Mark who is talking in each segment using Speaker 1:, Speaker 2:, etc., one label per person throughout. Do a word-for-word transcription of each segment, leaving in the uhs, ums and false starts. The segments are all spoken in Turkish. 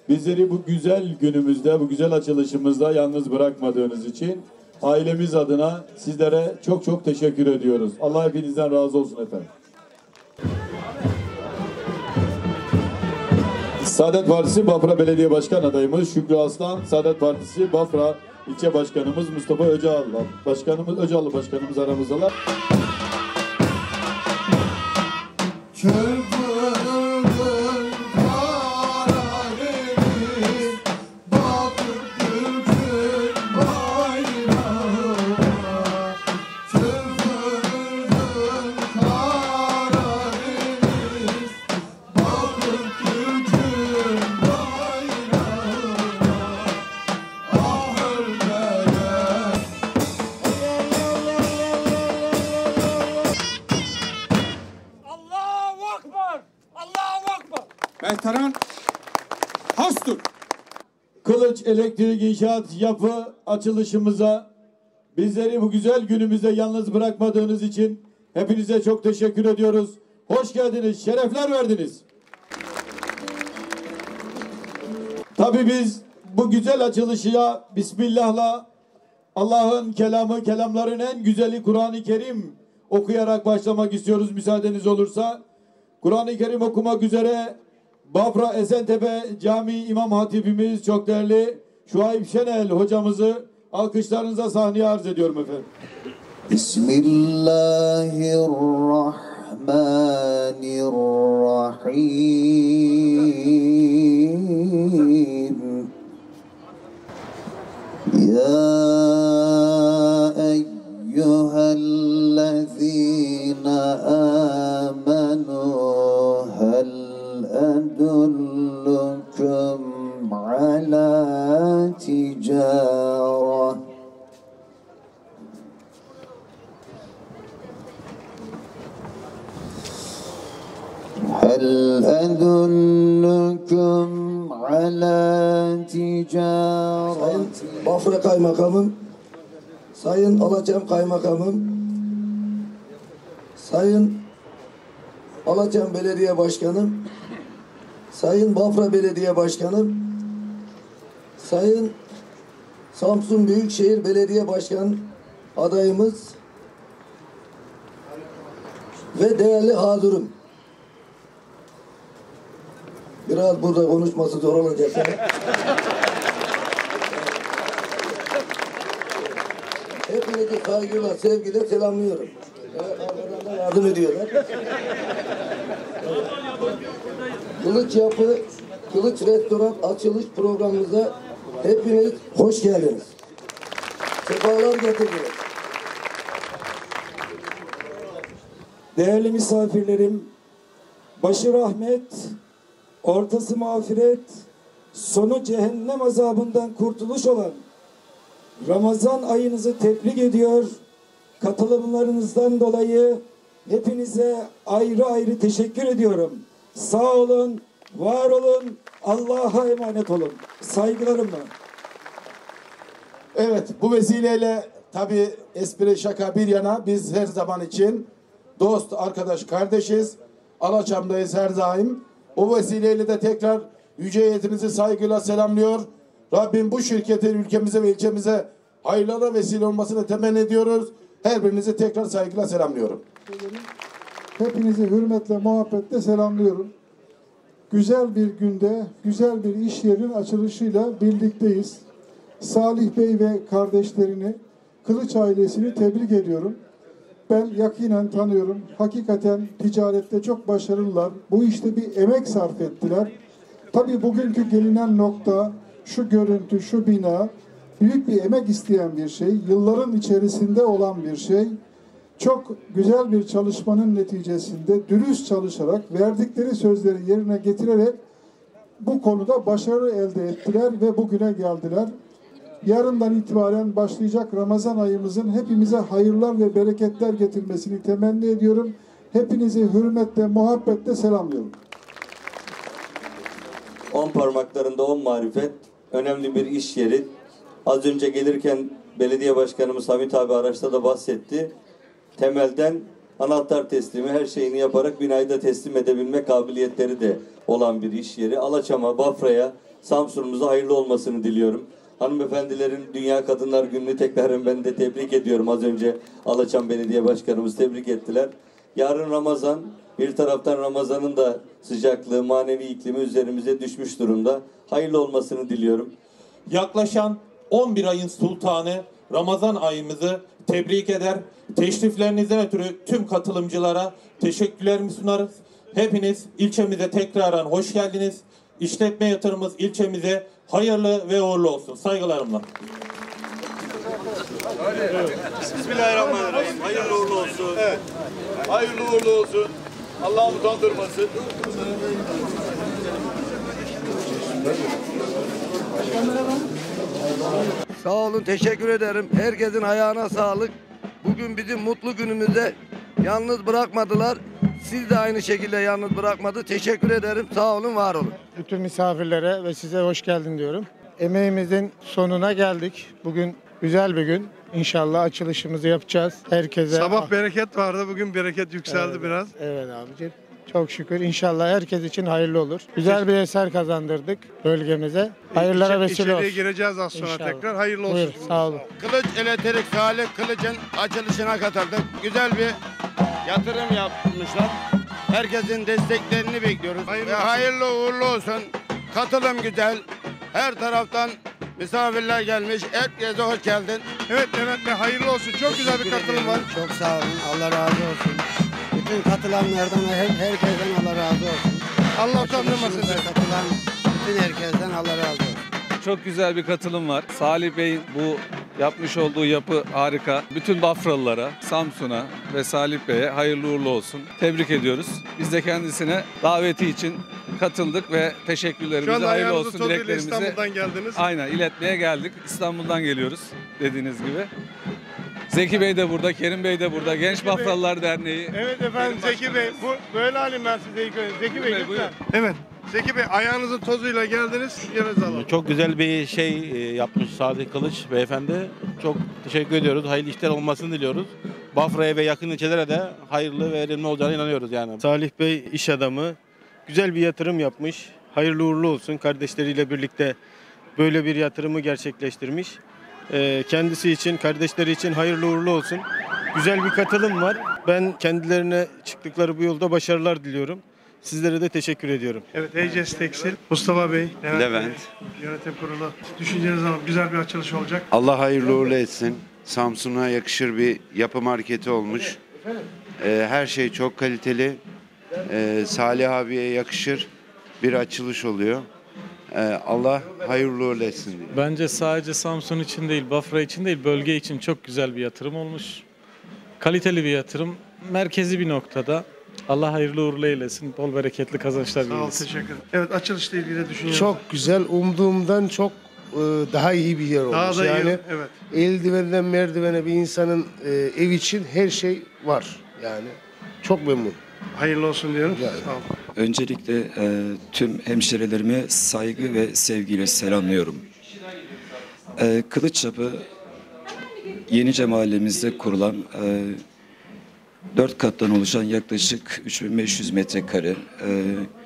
Speaker 1: Bizleri bu güzel günümüzde, bu güzel açılışımızda yalnız bırakmadığınız için ailemiz adına sizlere çok çok teşekkür ediyoruz. Allah hepinizden razı olsun efendim. Saadet Partisi Bafra Belediye Başkan adayımız Şükrü Aslan, Saadet Partisi Bafra İlçe Başkanımız Mustafa Öcalı Başkanımız Öcalı Başkanımız aramızdalar.
Speaker 2: Mehteran Hastur.
Speaker 1: Kılıç Elektrik İnşaat Yapı açılışımıza bizleri bu güzel günümüzde yalnız bırakmadığınız için hepinize çok teşekkür ediyoruz. Hoş geldiniz, şerefler verdiniz. Tabii biz bu güzel açılışa Bismillah'la Allah'ın kelamı, kelamların en güzeli Kur'an-ı Kerim okuyarak başlamak istiyoruz müsaadeniz olursa. Kur'an-ı Kerim okumak üzere Bafra Esentepe Camii İmam Hatibimiz çok değerli Şuayb Şenel hocamızı alkışlarınıza sahneye arz ediyorum efendim.
Speaker 3: Bismillahirrahmanirrahim. Ya eyyühellezine amenu hel أدلكم على تجارة هل أدلكم على تجارة.
Speaker 4: Sayın Bafra Kaymakamım, Sayın Alaçam Kaymakamım, Sayın Alaçam Belediye Başkanım, Sayın Bafra Belediye Başkanım, Sayın Samsun Büyükşehir Belediye Başkan adayımız ve değerli hadurum. Biraz burada konuşması zor olacak. Hepinizi saygıyla, sevgiyle selamlıyorum. Arkadan da yardım ediyorlar. Kılıç Yapı, Kılıç Restoran açılış programımıza hepiniz hoş geldiniz. Sefalar getirdiniz.
Speaker 5: Değerli misafirlerim, başı rahmet, ortası mağfiret, sonu cehennem azabından kurtuluş olan Ramazan ayınızı tebrik ediyor. Katılımlarınızdan dolayı hepinize ayrı ayrı teşekkür ediyorum. Sağ olun, var olun, Allah'a emanet olun. Saygılarımla.
Speaker 2: Evet, bu vesileyle tabii espri şaka bir yana biz her zaman için dost, arkadaş, kardeşiz. Alaçam'dayız her daim. O vesileyle de tekrar yüce heyetinizi saygıyla selamlıyor. Rabbim bu şirketin ülkemize ve ilçemize hayırlara vesile olmasını temenni ediyoruz. Her birinizi tekrar saygıyla selamlıyorum.
Speaker 6: Hepinizi hürmetle, muhabbetle selamlıyorum. Güzel bir günde, güzel bir iş yerinin açılışıyla birlikteyiz. Salih Bey ve kardeşlerini, Kılıç ailesini tebrik ediyorum. Ben yakinen tanıyorum. Hakikaten ticarette çok başarılılar. Bu işte bir emek sarf ettiler. Tabii bugünkü gelinen nokta, şu görüntü, şu bina büyük bir emek isteyen bir şey. Yılların içerisinde olan bir şey. Çok güzel bir çalışmanın neticesinde dürüst çalışarak, verdikleri sözleri yerine getirerek bu konuda başarı elde ettiler ve bugüne geldiler. Yarından itibaren başlayacak Ramazan ayımızın hepimize hayırlar ve bereketler getirmesini temenni ediyorum. Hepinizi hürmetle, muhabbetle selamlıyorum.
Speaker 7: On parmaklarında on marifet, önemli bir iş yeri. Az önce gelirken belediye başkanımız Hamit abi araçta da bahsetti. Temelden anahtar teslimi, her şeyini yaparak binayı da teslim edebilme kabiliyetleri de olan bir iş yeri. Alaçam'a, Bafra'ya Samsun'umuza hayırlı olmasını diliyorum. Hanımefendilerin Dünya Kadınlar Günü'nü tekrar ben de tebrik ediyorum. Az önce Alaçam Belediye Başkanımız tebrik ettiler. Yarın Ramazan, bir taraftan Ramazan'ın da sıcaklığı, manevi iklimi üzerimize düşmüş durumda. Hayırlı olmasını diliyorum.
Speaker 8: Yaklaşan on bir ayın sultanı Ramazan ayımızı tebrik eder. Teşriflerinizden ötürü tüm katılımcılara teşekkürlerimi sunarız. Hepiniz ilçemize tekraren hoş geldiniz. İşletme yatırımımız ilçemize hayırlı ve uğurlu olsun. Saygılarımla.
Speaker 1: Bismillahirrahmanirrahim. Hayırlı uğurlu olsun. Evet. Hayırlı uğurlu olsun. Allah utandırmasın.
Speaker 4: Sağ olun, teşekkür ederim. Herkesin ayağına sağlık. Bugün bizim mutlu günümüzde yalnız bırakmadılar. Siz de aynı şekilde yalnız bırakmadı. Teşekkür ederim. Sağ olun, var olun.
Speaker 9: Bütün misafirlere ve size hoş geldin diyorum. Emeğimizin sonuna geldik. Bugün güzel bir gün. İnşallah açılışımızı yapacağız. Herkese...
Speaker 10: Sabah bereket vardı. Bugün bereket yükseldi
Speaker 9: evet,
Speaker 10: biraz.
Speaker 9: Evet abicim. Çok şükür. İnşallah herkes için hayırlı olur. Güzel bir eser kazandırdık bölgemize. Hayırlara
Speaker 10: İçe,
Speaker 9: vesile olsun.
Speaker 10: İçeriye gireceğiz az sonra
Speaker 9: İnşallah.
Speaker 10: tekrar. Hayırlı olsun.
Speaker 9: Buyur, sağ olun.
Speaker 11: Kılıç Elektrik Salih Kılıç'ın açılışına katıldık. Güzel bir yatırım yapmışlar. Herkesin desteklerini bekliyoruz.
Speaker 10: Hayırlı
Speaker 11: Ve
Speaker 10: olsun.
Speaker 11: hayırlı uğurlu olsun. Katılım güzel. Her taraftan misafirler gelmiş. Herkese hoş geldin.
Speaker 10: Evet Levent Bey, hayırlı olsun. Çok güzel bir katılım var.
Speaker 12: Çok sağ olun. Allah razı olsun. Bütün katılanlardan, her, herkesten Allah razı olsun.
Speaker 10: Allah utandırmasın.
Speaker 12: Katılan bütün herkesten Allah razı olsun.
Speaker 13: Çok güzel bir katılım var. Salih Bey'in bu yapmış olduğu yapı harika. Bütün Bafralılara, Samsun'a ve Salih Bey'e hayırlı uğurlu olsun. Tebrik ediyoruz. Biz de kendisine daveti için katıldık ve
Speaker 10: Şu
Speaker 13: teşekkürlerimizi,
Speaker 10: anda
Speaker 13: hayırlı
Speaker 10: ayağınızı
Speaker 13: olsun
Speaker 10: tozuyla
Speaker 13: dileklerimizi
Speaker 10: İstanbul'dan geldiniz.
Speaker 13: aynen iletmeye geldik. İstanbul'dan geliyoruz dediğiniz gibi. Zeki Bey de burada, Kerim Bey de burada. Genç
Speaker 10: Zeki Bey.
Speaker 13: Bafralılar Derneği.
Speaker 10: Evet efendim Zeki Bey. Bu, böyle alayım ben size ilk önce. Zeki Bey,
Speaker 13: Bey,
Speaker 10: lütfen.
Speaker 13: buyurun.
Speaker 10: Evet. Zeki Bey, ayağınızın tozuyla geldiniz. Yerinizi alalım.
Speaker 14: Çok güzel bir şey yapmış Salih Kılıç beyefendi. Çok teşekkür ediyoruz. Hayırlı işler olmasını diliyoruz. Bafra'ya ve yakın ilçelere de hayırlı ve verimli olacağına inanıyoruz yani.
Speaker 15: Salih Bey iş adamı. Güzel bir yatırım yapmış. Hayırlı uğurlu olsun. Kardeşleriyle birlikte böyle bir yatırımı gerçekleştirmiş. Kendisi için, kardeşleri için hayırlı uğurlu olsun. Güzel bir katılım var. Ben kendilerine çıktıkları bu yolda başarılar diliyorum. Sizlere de teşekkür ediyorum.
Speaker 10: Evet, Heyces Tekstil, Mustafa Bey, Levent,
Speaker 16: Levent.
Speaker 10: Bey, yönetim kurulu. Düşünceniz ama güzel bir açılış olacak.
Speaker 16: Allah hayırlı uğurlu etsin. Samsun'a yakışır bir yapı marketi olmuş. Ee, her şey çok kaliteli. Ee, Salih abiye yakışır bir açılış oluyor. Ee, Allah hayırlı uğurlu etsin diye.
Speaker 17: Bence sadece Samsun için değil, Bafra için değil, bölge için çok güzel bir yatırım olmuş. Kaliteli bir yatırım, merkezi bir noktada. Allah hayırlı uğurlu eylesin, bol bereketli kazançlar
Speaker 10: Sağ ol,
Speaker 17: dilesin.
Speaker 10: teşekkür ederim. Evet, açılışla ilgili düşünüyorum.
Speaker 12: Çok güzel, umduğumdan çok e, daha iyi bir yer olmuş.
Speaker 10: Daha da iyi,
Speaker 12: yani
Speaker 10: evet.
Speaker 12: eldivenden merdivene bir insanın e, ev için her şey var. Yani çok memnun.
Speaker 10: Hayırlı olsun diyorum.
Speaker 12: Yani.
Speaker 10: Sağ olun.
Speaker 18: Öncelikle e, tüm hemşerilerimi saygı ve sevgiyle selamlıyorum. E, Kılıççapı Yenice mahallemizde kurulan e, dört kattan oluşan yaklaşık üç bin beş yüz metrekare e,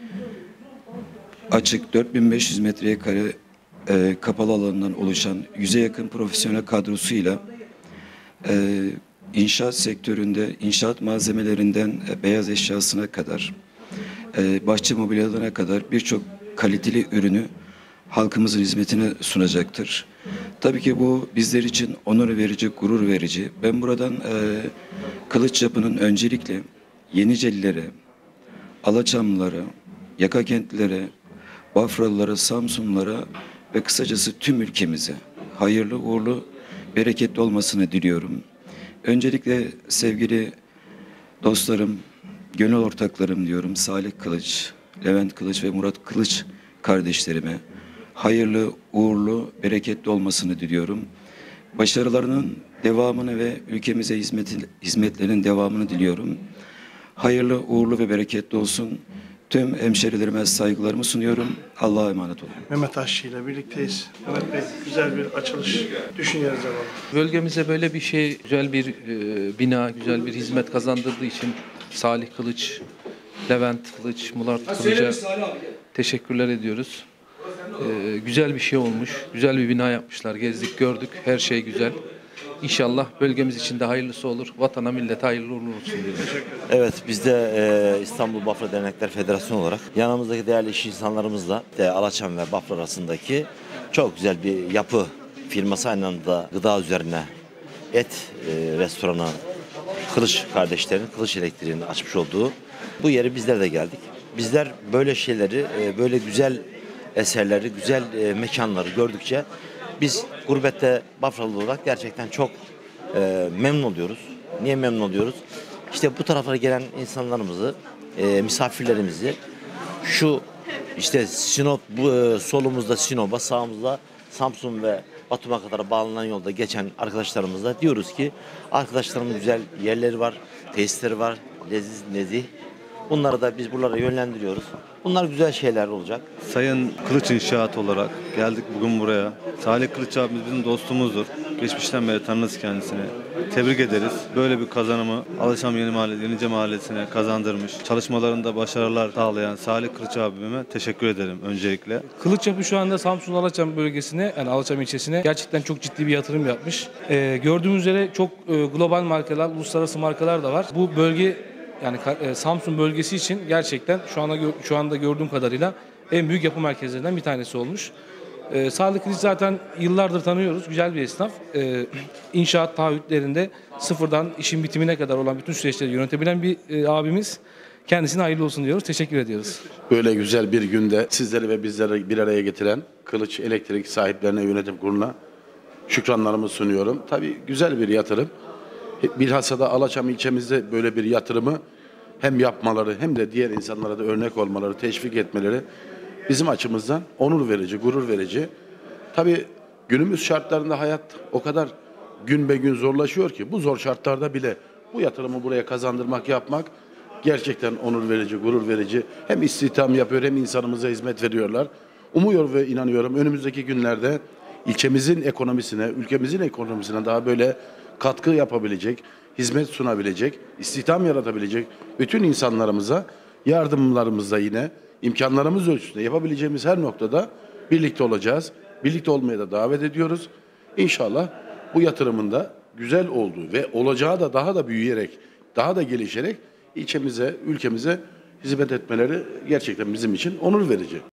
Speaker 18: açık dört bin beş yüz metrekare e, kapalı alanından oluşan yüze yakın profesyonel kadrosuyla e, inşaat sektöründe inşaat malzemelerinden e, beyaz eşyasına kadar e, bahçe mobilyalarına kadar birçok kaliteli ürünü halkımızın hizmetine sunacaktır. Tabii ki bu bizler için onur verici, gurur verici. Ben buradan e, Kılıççapı'nın öncelikle Yenicelilere, Alaçamlılara, Yakakentlilere, Bafralılara, Samsunlulara ve kısacası tüm ülkemize hayırlı, uğurlu, bereketli olmasını diliyorum. Öncelikle sevgili dostlarım, gönül ortaklarım diyorum Salih Kılıç, Levent Kılıç ve Murat Kılıç kardeşlerime hayırlı, uğurlu, bereketli olmasını diliyorum. Başarılarının devamını ve ülkemize hizmet, hizmetlerinin devamını diliyorum. Hayırlı, uğurlu ve bereketli olsun. Tüm hemşerilerime saygılarımı sunuyorum. Allah'a emanet olun.
Speaker 10: Mehmet Aşçı ile birlikteyiz. Mehmet Bey, güzel bir açılış düşünüyoruz ama.
Speaker 19: Bölgemize böyle bir şey, güzel bir e, bina, güzel bir hizmet kazandırdığı için Salih Kılıç, Levent Kılıç, Murat Kılıç'a teşekkürler ediyoruz. Ee, güzel bir şey olmuş. Güzel bir bina yapmışlar. Gezdik, gördük. Her şey güzel. İnşallah bölgemiz için de hayırlısı olur. Vatana, millete hayırlı uğurlu olsun diyorum.
Speaker 20: Evet, biz de e, İstanbul Bafra Dernekler Federasyonu olarak yanımızdaki değerli iş insanlarımızla de Alaçam ve Bafra arasındaki çok güzel bir yapı firması, aynı anda gıda üzerine et e, restoranı Kılıç kardeşlerin, Kılıç Elektriği'nin açmış olduğu bu yeri bizler de geldik. Bizler böyle şeyleri, e, böyle güzel eserleri, güzel e, mekanları gördükçe biz gurbette Bafralı olarak gerçekten çok e, memnun oluyoruz. Niye memnun oluyoruz? İşte bu taraflara gelen insanlarımızı, e, misafirlerimizi şu işte Sinop, bu, e, solumuzda Sinop'a, sağımızda Samsun ve Batum'a kadar bağlanan yolda geçen arkadaşlarımızla diyoruz ki arkadaşlarımın güzel yerleri var, tesisleri var, leziz, nezih. Bunları da biz buralara yönlendiriyoruz. Bunlar güzel şeyler olacak.
Speaker 21: Sayın Kılıç İnşaat olarak geldik bugün buraya. Salih Kılıç abimiz bizim dostumuzdur. Geçmişten beri tanırız kendisini. Tebrik ederiz. Böyle bir kazanımı Alaçam Yeni Mahalle, Yenice Mahallesi'ne kazandırmış. Çalışmalarında başarılar sağlayan Salih Kılıç abime teşekkür ederim öncelikle.
Speaker 22: Kılıç Yapı şu anda Samsun Alaçam bölgesine, yani Alaçam ilçesine gerçekten çok ciddi bir yatırım yapmış. Ee, gördüğümüz üzere çok e, global markalar, uluslararası markalar da var. Bu bölge, yani e, Samsun bölgesi için gerçekten şu anda şu anda gördüğüm kadarıyla en büyük yapı merkezlerinden bir tanesi olmuş. Ee, Salih Kılıç zaten yıllardır tanıyoruz. Güzel bir esnaf. Ee, inşaat taahhütlerinde sıfırdan işin bitimine kadar olan bütün süreçleri yönetebilen bir e, abimiz. Kendisine hayırlı olsun diyoruz. Teşekkür ediyoruz.
Speaker 23: Böyle güzel bir günde sizleri ve bizleri bir araya getiren Kılıç Elektrik sahiplerine, yönetim kuruluna şükranlarımı sunuyorum. Tabii güzel bir yatırım. Bilhassa da Alaçam ilçemizde böyle bir yatırımı hem yapmaları hem de diğer insanlara da örnek olmaları, teşvik etmeleri bizim açımızdan onur verici, gurur verici. Tabii günümüz şartlarında hayat o kadar gün be gün zorlaşıyor ki bu zor şartlarda bile bu yatırımı buraya kazandırmak, yapmak gerçekten onur verici, gurur verici. Hem istihdam yapıyor hem insanımıza hizmet veriyorlar. Umuyor ve inanıyorum önümüzdeki günlerde ilçemizin ekonomisine, ülkemizin ekonomisine daha böyle katkı yapabilecek, hizmet sunabilecek, istihdam yaratabilecek bütün insanlarımıza yardımlarımızda yine imkanlarımız ölçüsünde yapabileceğimiz her noktada birlikte olacağız. Birlikte olmaya da davet ediyoruz. İnşallah bu yatırımın da güzel olduğu ve olacağı da daha da büyüyerek, daha da gelişerek ilçemize, ülkemize hizmet etmeleri gerçekten bizim için onur verici.